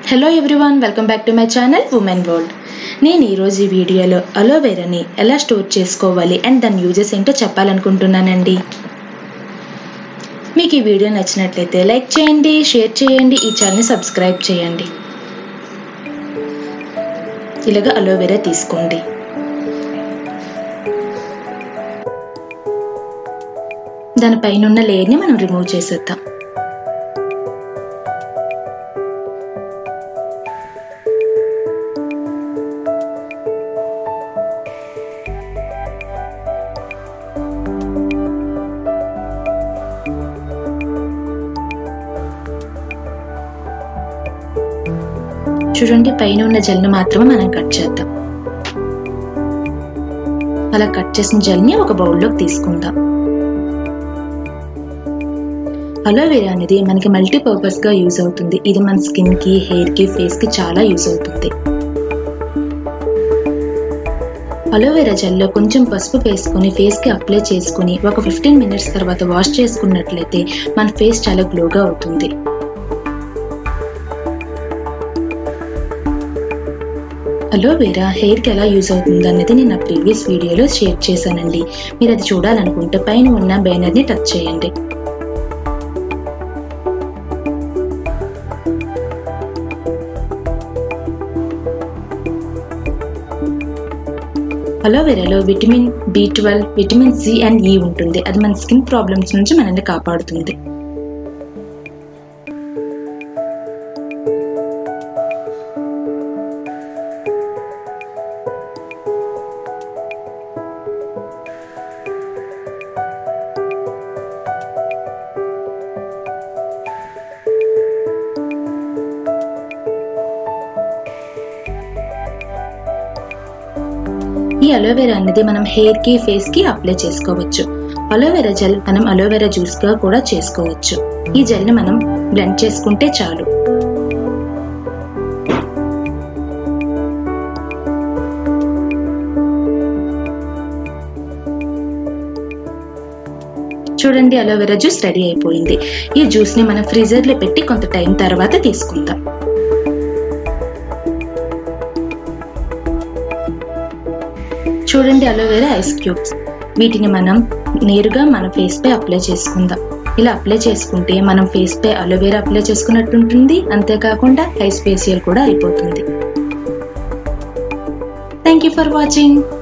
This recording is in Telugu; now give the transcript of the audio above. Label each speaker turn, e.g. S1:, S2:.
S1: Hello everyone, welcome back to my channel women world. నేను ఈరోజు ఈ వీడియోలో అలోవెరాని ఎలా స్టోర్ చేసుకోవాలి అండ్ దాని యూజెస్ ఏంటో చెప్పాలనుకుంటున్నానండి. మీకు ఈ వీడియో నచ్చినట్లయితే లైక్ చేయండి, షేర్ చేయండి, ఈ ఛానల్ని సబ్స్క్రైబ్ చేయండి. ఇలాగా అలోవెరా తీసుకోండి. దానిపైన ఉన్న లేయర్ని మనం రిమూవ్ చేసేద్దాం. చూడండి, పైన ఉన్న జెల్ని మాత్రమే మనం కట్ చేద్దాం. అలా కట్ చేసిన జెల్ని ఒక బౌల్లోకి తీసుకుందాం. అలోవెరా అనేది మనకి మల్టీపర్పస్ గా యూజ్ అవుతుంది. ఇది మన స్కిన్ కి, హెయిర్ కి, ఫేస్ కి చాలా యూజ్ అవుతుంది. అలోవెరా జెల్లో కొంచెం పసుపు వేసుకుని ఫేస్ కి అప్లై చేసుకుని ఒక 15 మినిట్స్ తర్వాత వాష్ చేసుకున్నట్లయితే మన ఫేస్ చాలా గ్లోగా అవుతుంది. అలోవెరా హెయిర్ కి ఎలా యూజ్ అవుతుంది అనేది నేను నా ప్రీవియస్ వీడియోలో షేర్ చేశానండి. మీరు అది చూడాలనుకుంటే పైన ఉన్న బ్యానర్ ని టచ్ చేయండి. అలోవెరాలో vitamin B12, vitamin C and E ఉంటుంది. అది మన స్కిన్ ప్రాబ్లమ్స్ నుంచి మనల్ని కాపాడుతుంది. ఈ అలోవెరా అనేది మనం హెయిర్ కి, ఫేస్ కి అప్లై చేసుకోవచ్చు. అలోవెరా జెల్ మనం అలోవెరా జ్యూస్ గా కూడా చేసుకోవచ్చు. ఈ జెల్ ని మనం బ్లెండ్ చేసుకుంటే చాలు. చూడండి, అలోవెరా జ్యూస్ రెడీ అయిపోయింది. ఈ జ్యూస్ ని మనం ఫ్రీజర్ లో పెట్టి కొంత టైం తర్వాత తీసుకుందాం. చూడండి, అలోవెరా ఐస్ క్యూబ్స్. వీటిని మనం నేరుగా మన ఫేస్ పై అప్లై చేసుకుందాం. ఇలా అప్లై చేసుకుంటే మనం ఫేస్ పై అలోవెరా అప్లై చేసుకున్నట్టు ఉంటుంది. అంతేకాకుండా ఐస్ ఫేషియల్ కూడా అయిపోతుంది. Thank you for watching.